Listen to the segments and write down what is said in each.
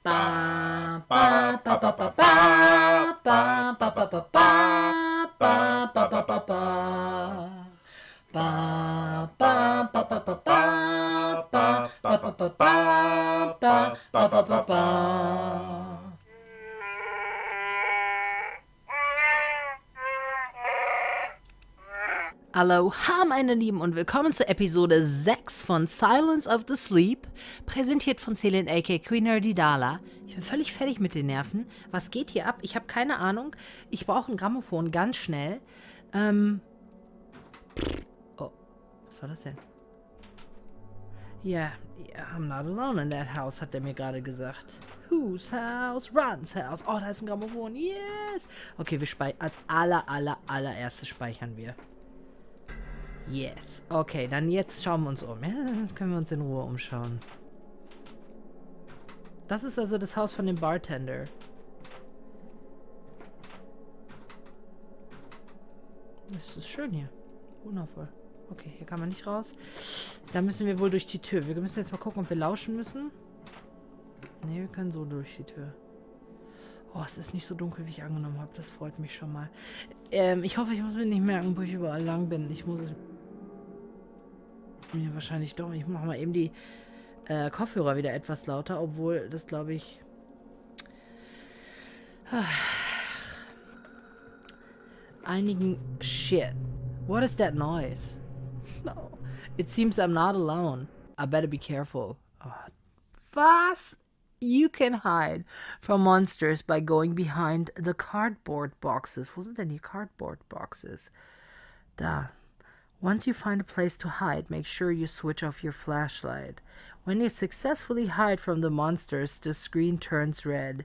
Aloha, meine Lieben, und willkommen zur Episode 6 von Silence of the Sleep, präsentiert von Celine aka Queen Nerdidala. Ich bin völlig fertig mit den Nerven. Was geht hier ab? Ich habe keine Ahnung. Ich brauche ein Grammophon ganz schnell. Oh, was war das denn? Ja, I'm not alone in that house, hat er mir gerade gesagt. Whose house? Run's house. Oh, da ist ein Grammophon. Yes! Okay, wir als allererstes speichern wir. Yes. Okay, dann jetzt schauen wir uns um. Ja, jetzt können wir uns in Ruhe umschauen. Das ist also das Haus von dem Bartender. Das ist schön hier. Wundervoll. Okay, hier kann man nicht raus. Da müssen wir wohl durch die Tür. Wir müssen jetzt mal gucken, ob wir lauschen müssen. Ne, wir können so durch die Tür. Oh, es ist nicht so dunkel, wie ich angenommen habe. Das freut mich schon mal. Ich hoffe, ich muss mir nicht merken, wo ich überall lang bin. Ich muss es mir wahrscheinlich doch. Ich mache mal eben die Kopfhörer wieder etwas lauter, obwohl das, glaube ich... einigen... Shit. What is that noise? No. It seems I'm not alone. I better be careful. Oh. Was? You can hide from monsters by going behind the cardboard boxes. Wo sind denn die cardboard boxes? Da. Once you find a place to hide, make sure you switch off your flashlight. When you successfully hide from the monsters, the screen turns red.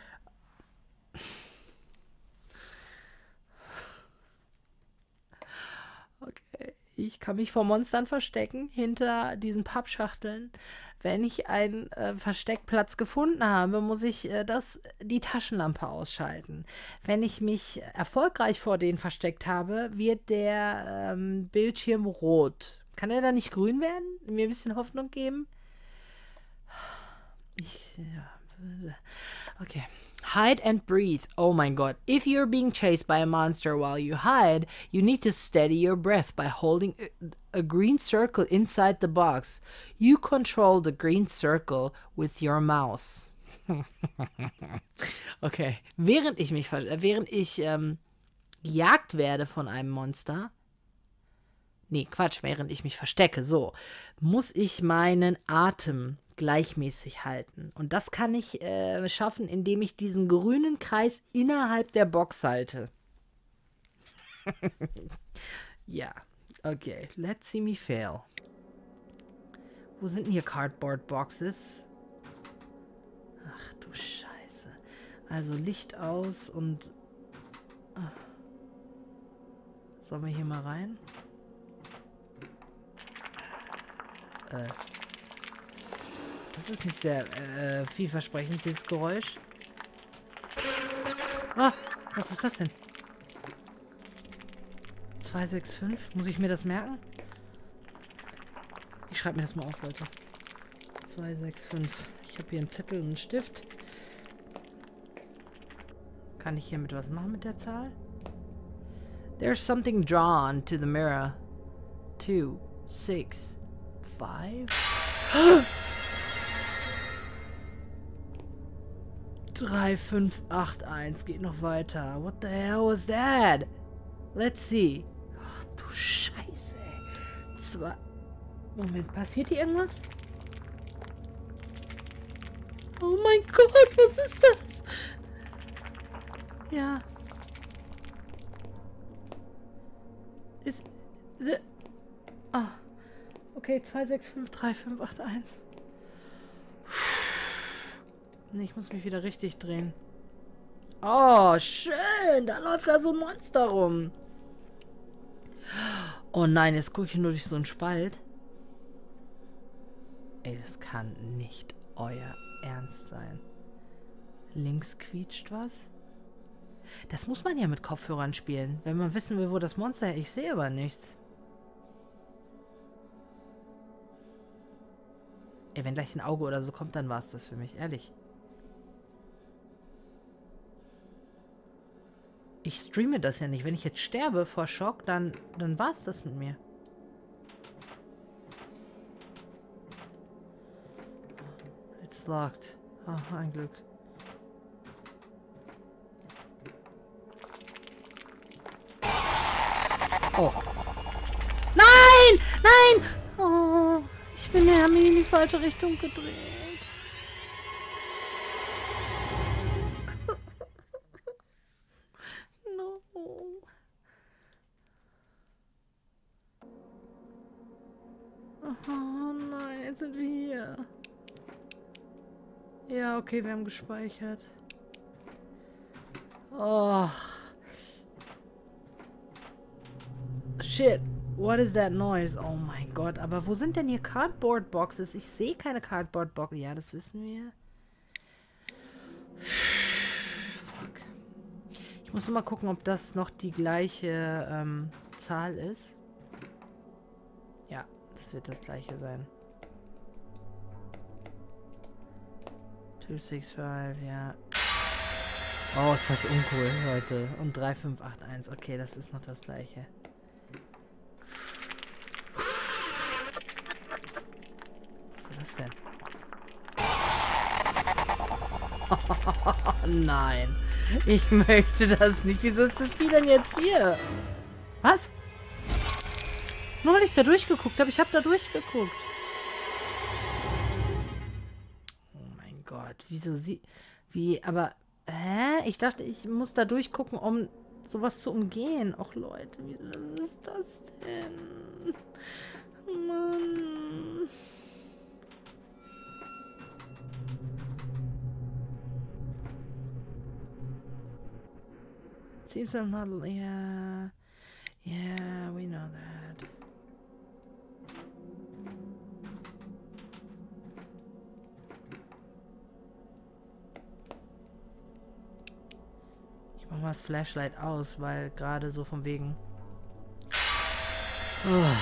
Okay. Ich kann mich vor Monstern verstecken, hinter diesen Pappschachteln. Wenn ich einen Versteckplatz gefunden habe, muss ich die Taschenlampe ausschalten. Wenn ich mich erfolgreich vor denen versteckt habe, wird der Bildschirm rot. Kann er da nicht grün werden? Mir ein bisschen Hoffnung geben? Okay. Hide and breathe. Oh mein Gott. If you're being chased by a monster while you hide, you need to steady your breath by holding a green circle inside the box. You control the green circle with your mouse. Okay. Während ich gejagt werde von einem Monster, nee, Quatsch, während ich mich verstecke, so, muss ich meinen Atem gleichmäßig halten. Und das kann ich schaffen, indem ich diesen grünen Kreis innerhalb der Box halte. Ja, okay. Let's see me fail. Wo sind denn hier Cardboard Boxes? Ach du Scheiße. Also Licht aus und... Sollen wir hier mal rein? Das ist nicht sehr vielversprechend, dieses Geräusch. Ah, was ist das denn? 265? Muss ich mir das merken? Ich schreibe mir das mal auf, Leute. 265. Ich habe hier einen Zettel und einen Stift. Kann ich hiermit was machen mit der Zahl? There's something drawn to the mirror. 2, 6, 5... 3581 geht noch weiter. What the hell was that? Let's see. Ach du Scheiße. Moment, passiert hier irgendwas? Oh mein Gott, was ist das? Ja. Okay, 2653581. Ich muss mich wieder richtig drehen. Oh, schön. Da läuft da so ein Monster rum. Oh nein, jetzt gucke ich nur durch so einen Spalt. Ey, das kann nicht euer Ernst sein. Links quietscht was. Das muss man ja mit Kopfhörern spielen, wenn man wissen will, wo das Monster ist. Ich sehe aber nichts. Ey, wenn gleich ein Auge oder so kommt, dann war es das für mich. Ehrlich. Ich streame das ja nicht. Wenn ich jetzt sterbe vor Schock, dann war's das mit mir. It's locked. Oh, ein Glück. Oh. Nein! Nein! Oh, ich bin ja in die falsche Richtung gedreht. No. Oh nein, jetzt sind wir hier. Ja, okay, wir haben gespeichert. Oh. Shit. What is that noise? Oh mein Gott. Aber wo sind denn hier Cardboard Boxes? Ich sehe keine Cardboard Boxes. Ja, das wissen wir. Fuck. Ich muss nur mal gucken, ob das noch die gleiche Zahl ist. Ja, das wird das gleiche sein. 265, ja. Oh, ist das uncool, Leute. Und 3581. Okay, das ist noch das gleiche. Was soll das denn? Oh, nein. Ich möchte das nicht. Wieso ist das Vieh denn jetzt hier? Was? Nur weil ich da durchgeguckt habe. Ich habe da durchgeguckt. Oh mein Gott. Wieso sie... Wie, aber... Hä? Ich dachte, ich muss da durchgucken, um sowas zu umgehen. Och, Leute, wieso ist das denn? Mann. Seems I'm not... Yeah. Yeah, we know that. Ich mach mal das Flashlight aus, weil gerade so von wegen... Oh.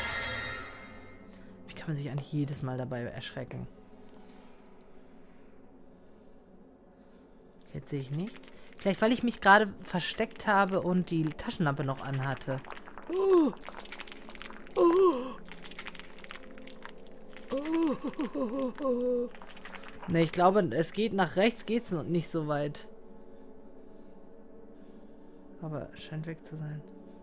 Wie kann man sich eigentlich jedes Mal dabei erschrecken? Jetzt sehe ich nichts. Vielleicht, weil ich mich gerade versteckt habe und die Taschenlampe noch anhatte. Ne, ich glaube, es geht nach rechts, geht's noch nicht so weit. Aber es scheint weg zu sein.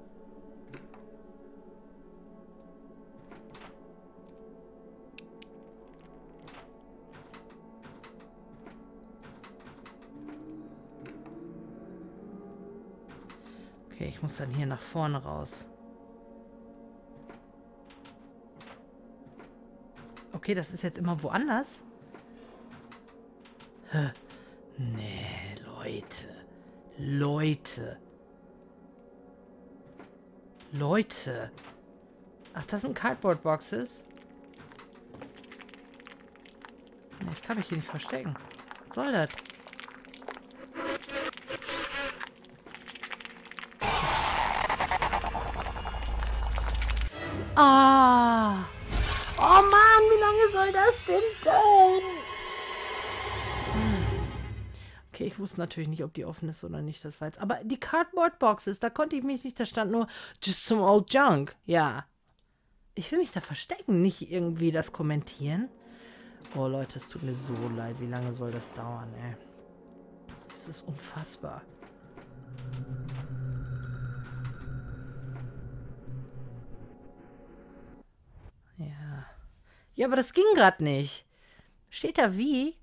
Okay, ich muss dann hier nach vorne raus. Okay, das ist jetzt immer woanders. Nee, Leute. Leute. Ach, das sind Cardboard Boxes? Nee, ich kann mich hier nicht verstecken. Was soll das? Ah. Oh Mann, wie lange soll das denn dauern? Okay, ich wusste natürlich nicht, ob die offen ist oder nicht, das war jetzt. Aber die Cardboard Boxes, da konnte ich mich nicht, da stand nur just some old junk. Ja. Ich will mich da verstecken, nicht irgendwie das kommentieren. Oh Leute, es tut mir so leid. Wie lange soll das dauern, ey? Das ist unfassbar. Ja. Ja, aber das ging gerade nicht. Steht da wie?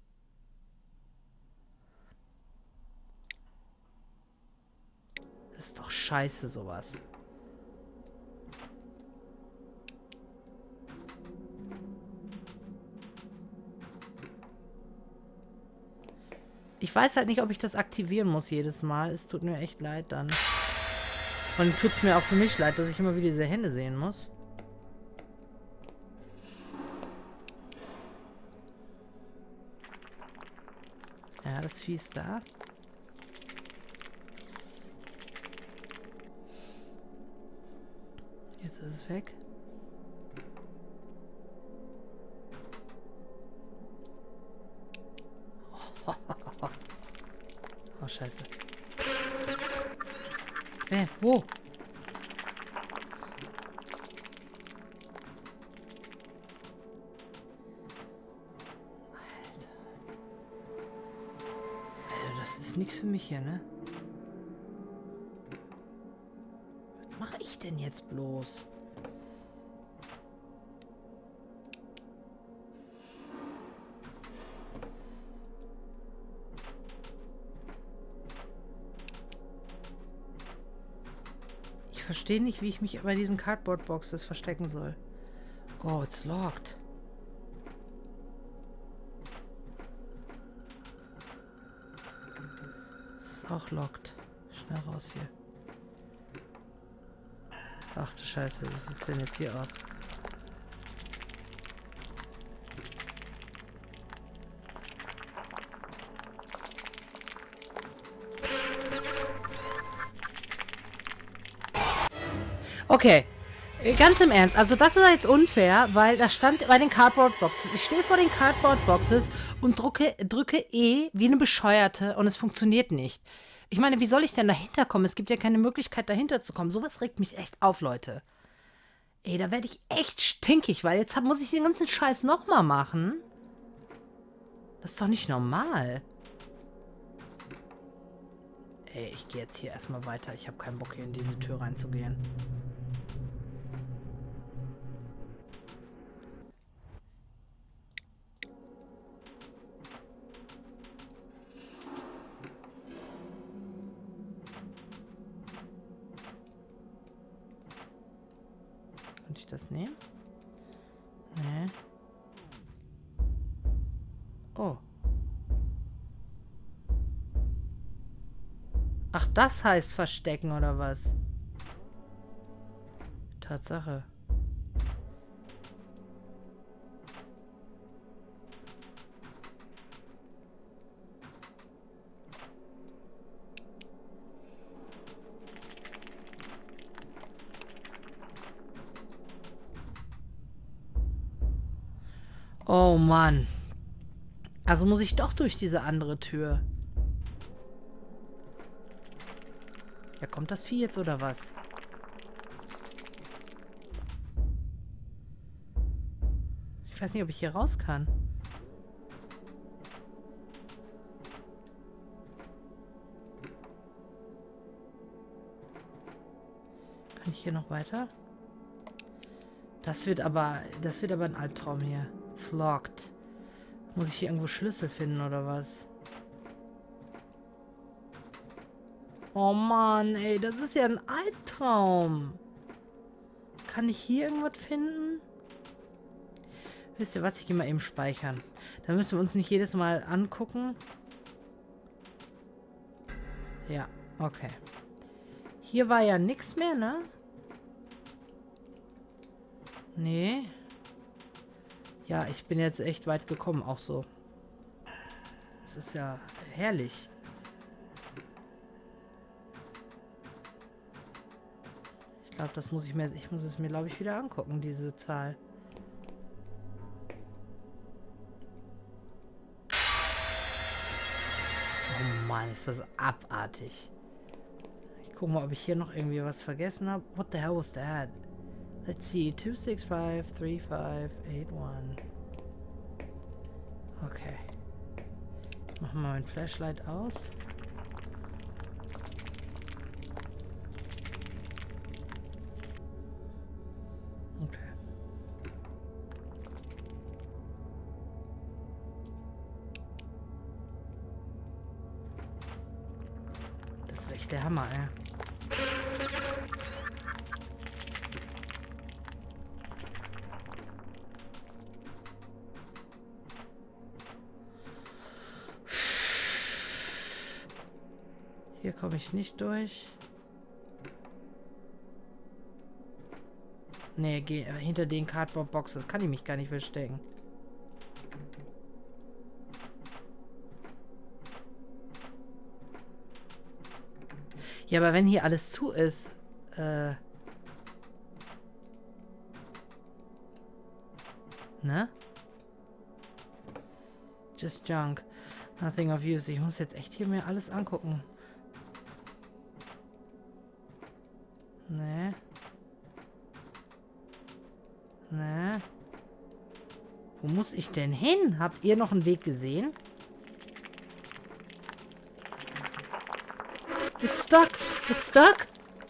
Das ist doch scheiße, sowas. Ich weiß halt nicht, ob ich das aktivieren muss jedes Mal. Es tut mir echt leid dann. Und tut es mir auch für mich leid, dass ich immer wieder diese Hände sehen muss. Ja, das Vieh ist da. Jetzt ist es weg. Oh, scheiße. Wer? Wo? Alter, das ist nichts für mich hier, ne? Was mache ich denn jetzt bloß? Ich verstehe nicht, wie ich mich bei diesen Cardboard-Boxes verstecken soll. Oh, it's locked. Ist auch locked. Schnell raus hier. Ach du Scheiße, wie sieht's denn jetzt hier aus? Okay, ganz im Ernst, also das ist jetzt unfair, weil da stand bei den Cardboard-Boxes, ich stehe vor den Cardboard-Boxes und drücke E wie eine Bescheuerte und es funktioniert nicht. Ich meine, wie soll ich denn dahinter kommen? Es gibt ja keine Möglichkeit, dahinter zu kommen. Sowas regt mich echt auf, Leute. Ey, da werde ich echt stinkig, weil jetzt muss ich den ganzen Scheiß nochmal machen. Das ist doch nicht normal. Ey, ich gehe jetzt hier erstmal weiter. Ich habe keinen Bock, hier in diese Tür reinzugehen. Kann ich das nehmen? Nee. Oh. Ach, das heißt verstecken, oder was? Tatsache. Oh Mann. Also muss ich doch durch diese andere Tür. Ja, kommt das Vieh jetzt oder was? Ich weiß nicht, ob ich hier raus kann. Kann ich hier noch weiter? Das wird aber ein Albtraum hier. It's locked. Muss ich hier irgendwo Schlüssel finden oder was? Oh Mann, ey, das ist ja ein Albtraum. Kann ich hier irgendwas finden? Wisst ihr was? Ich gehe mal eben speichern. Da müssen wir uns nicht jedes Mal angucken. Ja, okay. Hier war ja nichts mehr, ne? Nee. Ja, ich bin jetzt echt weit gekommen, auch so. Das ist ja herrlich. Ich glaube, ich muss es mir, glaube ich, wieder angucken, diese Zahl. Oh Mann, ist das abartig. Ich gucke mal, ob ich hier noch irgendwie was vergessen habe. What the hell was that? Let's see, 2653581. Okay. Ich mache mal mein Flashlight aus. Okay. Das ist echt der Hammer, ey. Hier komme ich nicht durch. Nee, hinter den Cardboard-Boxes kann ich mich gar nicht verstecken. Ja, aber wenn hier alles zu ist, ne? Just junk. Nothing of use. Ich muss jetzt echt hier mir alles angucken. Nee. Nee. Wo muss ich denn hin? Habt ihr noch einen Weg gesehen? It's stuck. It's stuck.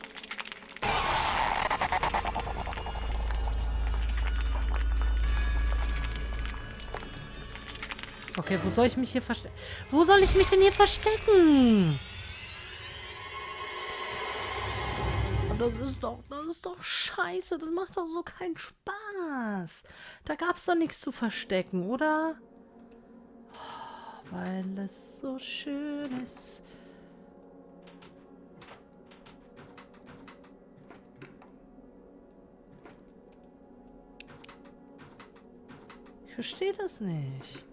Okay, wo soll ich mich hier verstecken? Wo soll ich mich denn hier verstecken? Das ist doch scheiße. Das macht doch so keinen Spaß. Da gab's doch nichts zu verstecken, oder? Oh, weil es so schön ist. Ich verstehe das nicht.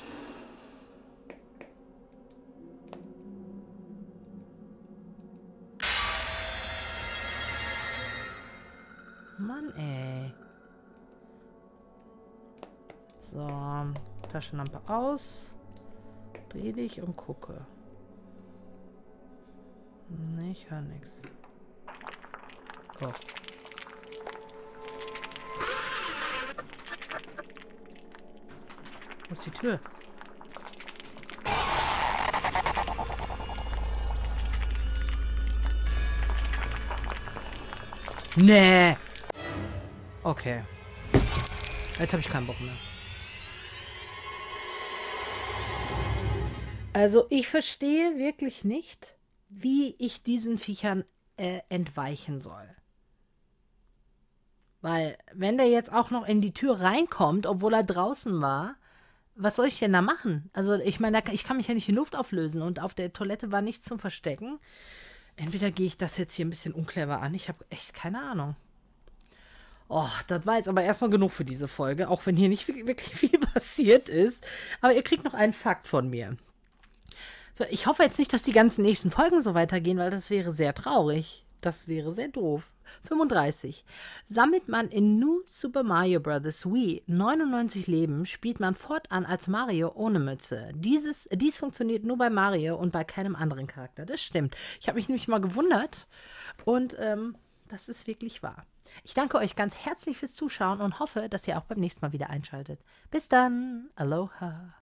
Mann, ey. So, Taschenlampe aus. Dreh dich und gucke. Nee, ich höre nichts. Oh. Wo ist die Tür? Nee. Okay. Jetzt habe ich keinen Bock mehr. Also ich verstehe wirklich nicht, wie ich diesen Viechern entweichen soll. Weil, wenn der jetzt auch noch in die Tür reinkommt, obwohl er draußen war, was soll ich denn da machen? Also ich meine, ich kann mich ja nicht in Luft auflösen und auf der Toilette war nichts zum Verstecken. Entweder gehe ich das jetzt hier ein bisschen unclever an. Ich habe echt keine Ahnung. Oh, das war jetzt aber erstmal genug für diese Folge, auch wenn hier nicht wirklich viel passiert ist. Aber ihr kriegt noch einen Fakt von mir. Ich hoffe jetzt nicht, dass die ganzen nächsten Folgen so weitergehen, weil das wäre sehr traurig. Das wäre sehr doof. 35. Sammelt man in New Super Mario Bros. Wii 99 Leben, spielt man fortan als Mario ohne Mütze. Dies funktioniert nur bei Mario und bei keinem anderen Charakter. Das stimmt. Ich habe mich nämlich mal gewundert und das ist wirklich wahr. Ich danke euch ganz herzlich fürs Zuschauen und hoffe, dass ihr auch beim nächsten Mal wieder einschaltet. Bis dann. Aloha.